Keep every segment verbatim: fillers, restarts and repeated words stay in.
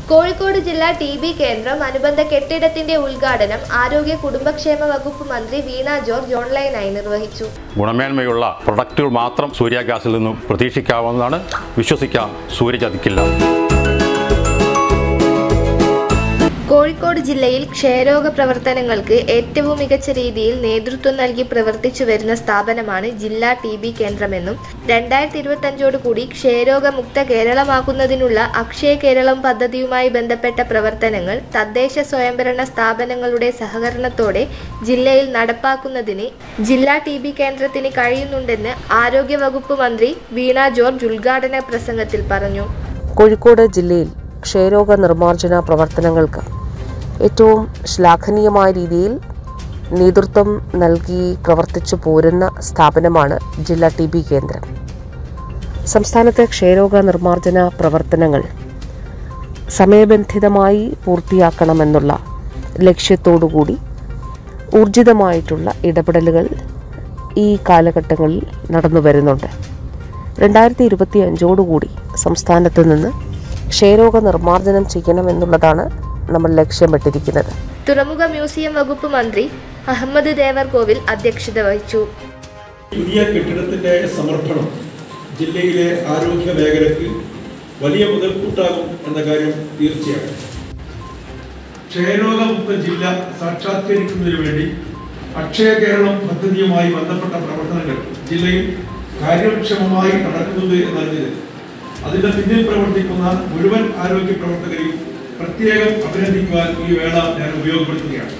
കോഴിക്കോട് ജില്ലാ T B കേന്ദ്രം അനുബന്ധ കെട്ടിടത്തിന്റെ ഉദ്ഘാടനം ആരോഗ്യ കുടുംബക്ഷേമ വകുപ്പ് മന്ത്രി വീണ ജോർജ് ഓൺലൈനായി നിർവഹിച്ചു. ഗുണമേന്മയുള്ള പ്രൊഡക്റ്റുകൾ മാത്രം സൂര്യാഗ്യാസിൽ നിന്നും പ്രതീക്ഷിക്കാവുന്നതാണ്. വിശ്വസിക്കാം, സൂര്യ ചതിക്കില്ല. കോഴിക്കോട് ജില്ലയിൽ ക്ഷയരോഗ പ്രവർത്തനങ്ങൾക്ക് ഏറ്റവും മികച്ച രീതിയിൽ നേതൃത്വം നൽകി പ്രവർത്തിച്ചു വരുന്ന സ്ഥാപനമാണ് ജില്ലാ ടി ബി കേന്ദ്രമെന്നും രണ്ടായിരത്തി ഇരുപത്തി അഞ്ചോടുകൂടി ക്ഷയരോഗമുക്ത കേരളമാക്കുന്നതിനുള്ള അക്ഷയ കേരളം പദ്ധതിയുമായി ബന്ധപ്പെട്ട പ്രവർത്തനങ്ങൾ തദ്ദേശ സ്വയംഭരണ സ്ഥാപനങ്ങളുടെ സഹകരണത്തോടെ ജില്ലയിൽ നടപ്പാക്കുന്നതിന് ജില്ലാ ടി ബി കേന്ദ്രത്തിന് കഴിയുന്നുണ്ടെന്ന് ആരോഗ്യവകുപ്പ് മന്ത്രി വീണ ജോർജ് ഉദ്ഘാടന പ്രസംഗത്തിൽ പറഞ്ഞു. കോഴിക്കോട് ജില്ലയിൽ ക്ഷയരോഗ നിർമ്മാർജ്ജന പ്രവർത്തനങ്ങൾക്ക് ഏറ്റവും ശ്ലാഘനീയമായ രീതിയിൽ നേതൃത്വം നൽകി പ്രവർത്തിച്ചു പോരുന്ന സ്ഥാപനമാണ് ജില്ലാ ടി ബി കേന്ദ്രം. സംസ്ഥാനത്തെ ക്ഷയരോഗ നിർമ്മാർജ്ജന പ്രവർത്തനങ്ങൾ സമയബന്ധിതമായി പൂർത്തിയാക്കണമെന്നുള്ള ലക്ഷ്യത്തോടുകൂടി ഊർജിതമായിട്ടുള്ള ഇടപെടലുകൾ ഈ കാലഘട്ടങ്ങളിൽ നടന്നു വരുന്നുണ്ട്. രണ്ടായിരത്തി ഇരുപത്തി അഞ്ചോടുകൂടി സംസ്ഥാനത്ത് നിന്ന് ക്ഷയരോഗ നിർമ്മാർജ്ജനം ചെയ്യണമെന്നുള്ളതാണ് നമ്മൾ ലക്ഷ്യമിട്ടിരിക്കുന്നത്. തുറമുഖ മ്യൂസിയം വകുപ്പ് മന്ത്രി അഹമ്മദ് ദേവർകോവിൽ അധ്യക്ഷത വഹിച്ചു. പുതിയ കെട്ടിടത്തിന്റെ സമർപ്പണം ജില്ലയിലെ ആരോഗ്യ മേഖലയ്ക്ക് വലിയ മുതൽക്കൂട്ടാകും എന്ന കാര്യം തീർച്ചയാണ്. ക്ഷയരോഗമുക്ത ജില്ല സാക്ഷാത്കരിക്കുന്നതിനു വേണ്ടി അക്ഷയ കേരളം പദ്ധതിയുമായി ബന്ധപ്പെട്ട പ്രവർത്തനങ്ങൾ ജില്ലയിൽ കാര്യക്ഷമമായി നടക്കുന്നുണ്ട് എന്നറിഞ്ഞത് അതിന്റെ പിന്നിൽ പ്രവർത്തിക്കുന്ന മുഴുവൻ ആരോഗ്യ പ്രവർത്തകരെയും പ്രത്യേകം അഭിനന്ദിക്കുവാൻ ഈ വേള ഞാൻ ഉപയോഗപ്പെടുത്തുകയാണ്.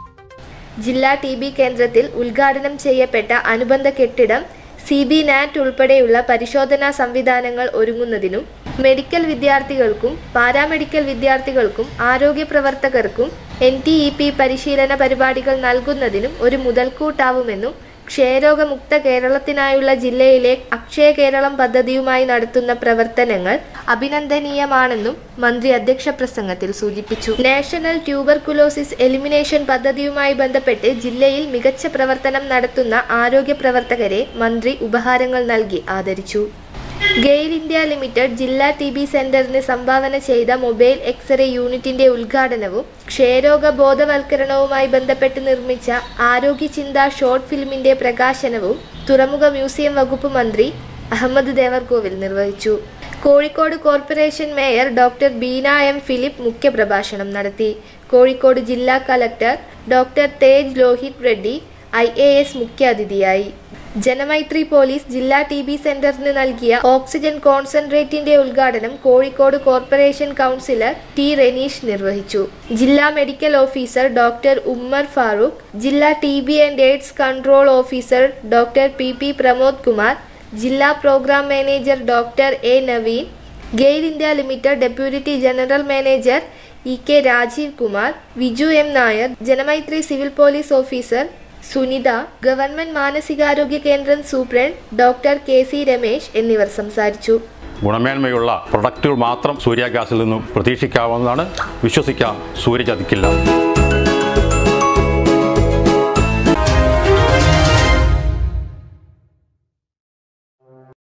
ജില്ലാ ടി ബി കേന്ദ്രത്തിൽ ഉദ്ഘാടനം ചെയ്യപ്പെട്ട അനുബന്ധ കെട്ടിടം സി ബി നാറ്റ് ഉൾപ്പെടെയുള്ള പരിശോധനാ സംവിധാനങ്ങൾ ഒരുങ്ങുന്നതിനും മെഡിക്കൽ വിദ്യാർത്ഥികൾക്കും പാരാമെഡിക്കൽ വിദ്യാർത്ഥികൾക്കും ആരോഗ്യ പ്രവർത്തകർക്കും എൻ ടി ഇ പി പരിശീലന പരിപാടികൾ നൽകുന്നതിനും ഒരു മുതൽക്കൂട്ടാവുമെന്നും ക്ഷയരോഗമുക്ത കേരളത്തിനായുള്ള ജില്ലയിലെ അക്ഷയ കേരളം പദ്ധതിയുമായി നടത്തുന്ന പ്രവർത്തനങ്ങൾ അഭിനന്ദനീയമാണെന്നും മന്ത്രി അധ്യക്ഷ പ്രസംഗത്തിൽ സൂചിപ്പിച്ചു. നാഷണൽ ട്യൂബർകുലോസിസ് എലിമിനേഷൻ പദ്ധതിയുമായി ബന്ധപ്പെട്ട് ജില്ലയിൽ മികച്ച പ്രവർത്തനം നടത്തുന്ന ആരോഗ്യ പ്രവർത്തകരെ മന്ത്രി ഉപഹാരങ്ങൾ നൽകി ആദരിച്ചു. ഗെയിൽ ഇന്ത്യ ലിമിറ്റഡ് ജില്ലാ ടി ബി സെന്ററിന് സംഭാവന ചെയ്ത മൊബൈൽ എക്സ്റേ യൂണിറ്റിന്റെ ഉദ്ഘാടനവും ക്ഷയരോഗ ബോധവൽക്കരണവുമായി ബന്ധപ്പെട്ട് നിർമ്മിച്ച ആരോഗ്യ ചിന്ത ഷോർട്ട് ഫിലിമിന്റെ പ്രകാശനവും തുറമുഖ മ്യൂസിയം വകുപ്പ് മന്ത്രി അഹമ്മദ് ദേവർകോവിൽ നിർവഹിച്ചു. Kozhikode corporation mayor doctor Beena M Philip മുഖ്യപ്രഭാഷണം നടത്തി. കോഴിക്കോട് ജില്ലാ collector doctor Tej Lohith Reddy I A S മുഖ്യാതിഥിയായി. ജനമൈത്രി പോലീസ് ജില്ലാ ടി ബി സെന്ററിന് നൽകിയ ഓക്സിജൻ കോൺസെൻട്രേറ്റിന്റെ ഉദ്ഘാടനം Kozhikode corporation councillor T Renish നിർവഹിച്ചു. ജില്ലാ medical officer doctor Ummer Farook, ജില്ലാ T B and AIDS control officer doctor P P Pramod Kumar, ജില്ലാ programme manager doctor A Naveen, GAIL India Limited deputy general manager E K Rajeev Kumar, Viju M Nair, Janamaithri civil police officer Sunitha, government മാനസികാരോഗ്യ കേന്ദ്രം superintendent doctor K C Ramesh എന്നിവർ സംസാരിച്ചു. ഗുണമേന്മയുള്ള പ്രൊഡക്റ്റുകൾ മാത്രം സൂര്യാഗ്യാസിൽ നിന്നും പ്രതീക്ഷിക്കാവുന്നതാണ്. വിശ്വസിക്കാം, സൂര്യ ചതിക്കില്ല.